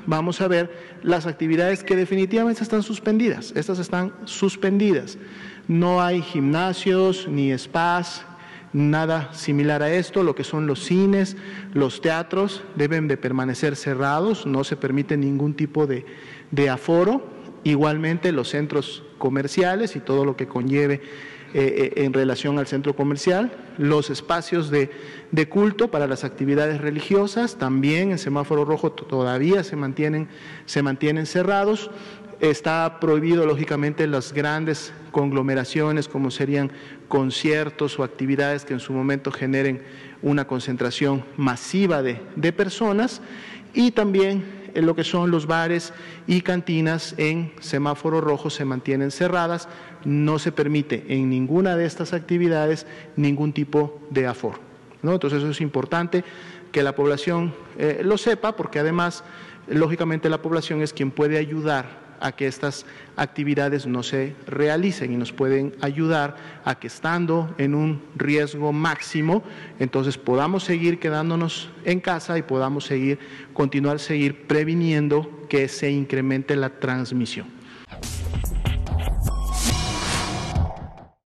vamos a ver las actividades que definitivamente están suspendidas. Estas están suspendidas. No hay gimnasios ni spas, nada similar a esto. Lo que son los cines, los teatros deben de permanecer cerrados, no se permite ningún tipo de aforo. Igualmente los centros comerciales y todo lo que conlleve en relación al centro comercial, los espacios de culto para las actividades religiosas, también en semáforo rojo todavía se mantienen cerrados. Está prohibido, lógicamente, las grandes conglomeraciones, como serían conciertos o actividades que en su momento generen una concentración masiva de personas, y también en lo que son los bares y cantinas en semáforo rojo se mantienen cerradas. No se permite en ninguna de estas actividades ningún tipo de aforo, ¿no? Entonces eso es importante que la población lo sepa, porque además, lógicamente, la población es quien puede ayudar a que estas actividades no se realicen y nos pueden ayudar a que, estando en un riesgo máximo, entonces podamos seguir quedándonos en casa y podamos continuar previniendo que se incremente la transmisión.